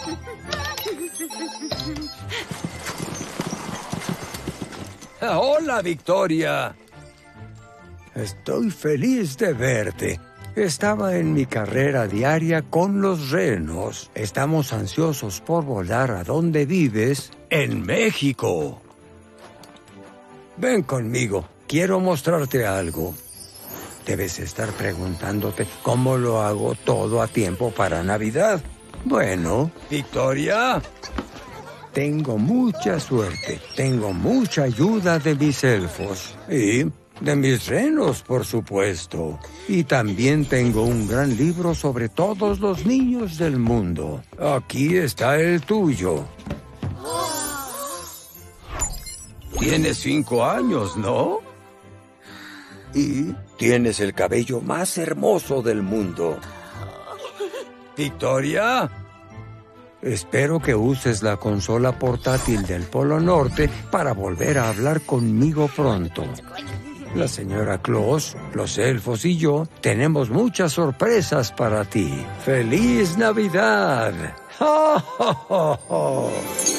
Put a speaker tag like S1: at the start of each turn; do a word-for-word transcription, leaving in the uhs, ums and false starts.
S1: Hola, Victoria. Estoy feliz de verte. Estaba en mi carrera diaria con los renos. Estamos ansiosos por volar a donde vives, en México. Ven conmigo. Quiero mostrarte algo. Debes estar preguntándote cómo lo hago todo a tiempo para Navidad. Bueno, Victoria, tengo mucha suerte. Tengo mucha ayuda de mis elfos. Y de mis renos, por supuesto. Y también tengo un gran libro sobre todos los niños del mundo. Aquí está el tuyo. Tienes cinco años, ¿no? Y tienes el cabello más hermoso del mundo. Victoria, espero que uses la consola portátil del Polo Norte para volver a hablar conmigo pronto. La señora Claus, los elfos y yo tenemos muchas sorpresas para ti. ¡Feliz Navidad! ¡Ja, ja, ja, ja!